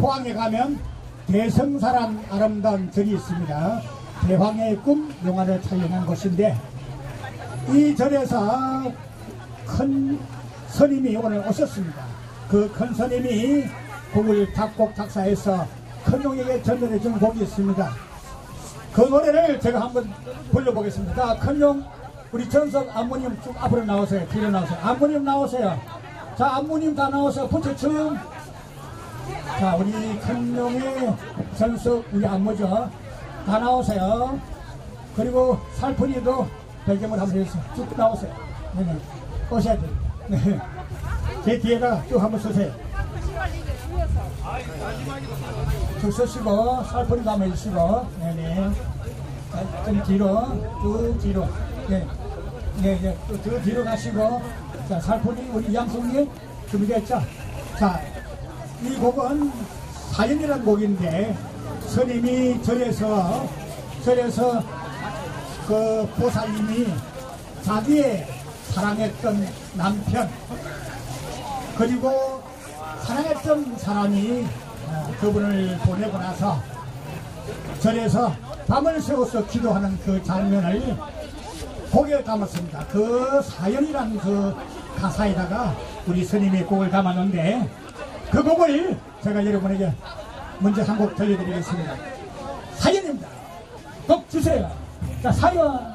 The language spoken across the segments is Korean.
포항에 가면 대성사란 아름다운 절이 있습니다. 대황의 꿈 영화를 촬영한 곳인데 이 절에서 큰 스님이 오늘 오셨습니다. 그 큰 스님이 곡을 작곡 작사해서 큰용에게 전달해 준 곡이 있습니다. 그 노래를 제가 한번 불러보겠습니다. 자, 큰용 우리 전석 안무님 쭉 앞으로 나오세요. 뒤로 나오세요. 안무님 나오세요. 자, 안무님 다 나오세요. 부처춤. 자, 우리 큰용의 전석 우리 안무죠. 다 나오세요. 그리고 살풀이도 배경을 한번 해주세요. 쭉 나오세요. 네네. 오셔야 돼요. 네. 제 뒤에다 쭉 한번 쓰세요. 쭉 쓰시고 살풀이도 한번 해주시고. 네네. 자, 좀 뒤로 쭉 뒤로. 네. 네, 또 뒤로 가시고. 자, 살풀이 우리 양송님 준비됐죠? 자, 이 곡은 사연이라는 곡인데 스님이 절에서 그 보살님이 자기의 사랑했던 남편 그리고 사랑했던 사람이 그분을 보내고 나서 절에서 밤을 새워서 기도하는 그 장면을 곡에 담았습니다. 그 사연이란 그 가사에다가 우리 스님이 곡을 담았는데 그 곡을 제가 여러분에게 먼저 한 곡 들려드리겠습니다. 사연입니다. 곡 주세요. 자, 사연.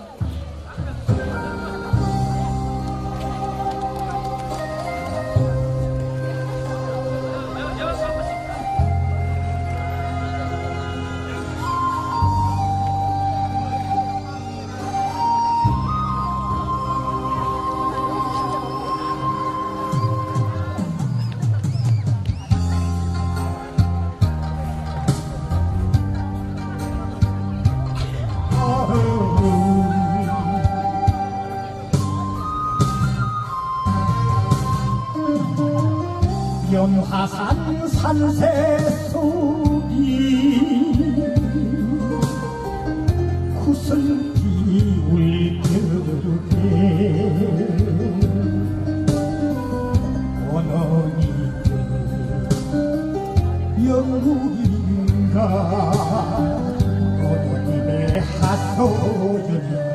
연화산 산새 속이 구슬피 울겨대 원언이게 영국인가 원언님의 하소연인가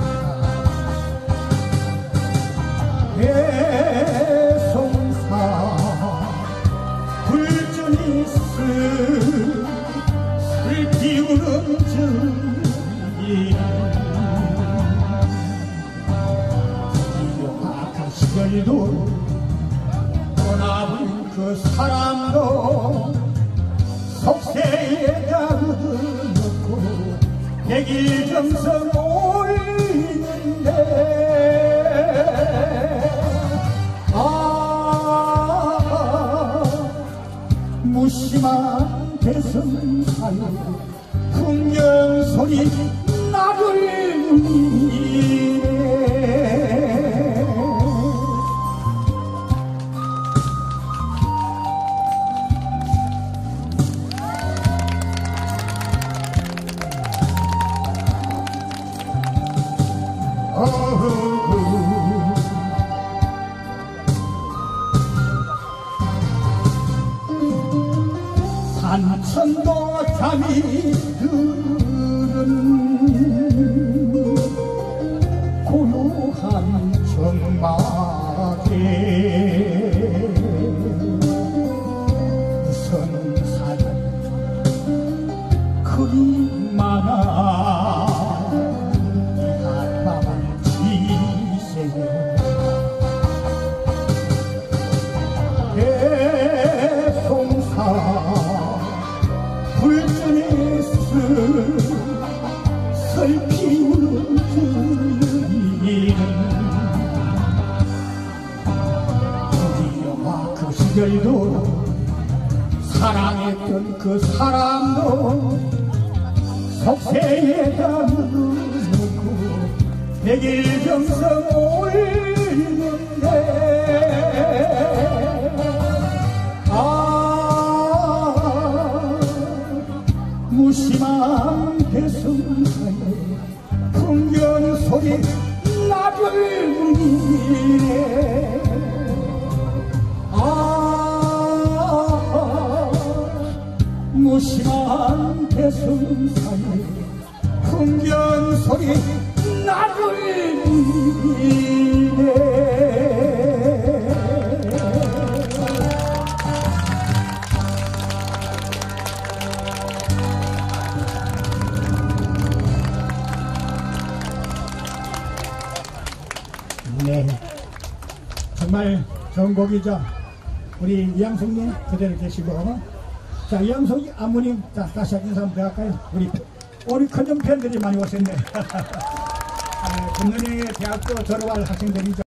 슬피우는 저기 기억한 그 시절도 떠나버린 그 사람도 속세에다 묻어놓고 백일정성 올리는데 무심한 대성사요 풍년소리 나를 울리네 산천도 잠이 드는 고요한 정막에 무슨 사연 그리 많아 이 한밤을 지새워 대송사 슬피우는 그이는 드디어와 그 시절도 사랑했던 그 사람도 속세에다 묻어놓고 백일정성 올리는데 무심한 대성사에 풍년 소리 나를 울리네 무심한 대승산에 풍경 소리 나를 울리네. 네, 정말 좋은 곡이죠. 우리 이양숙님 그대로 계시고, 자, 이양숙 아버님, 자, 다시 인사 한번 할까요? 우리 큰형 팬들이 많이 오셨네. 금년에 대학교 졸업할 학생들이죠.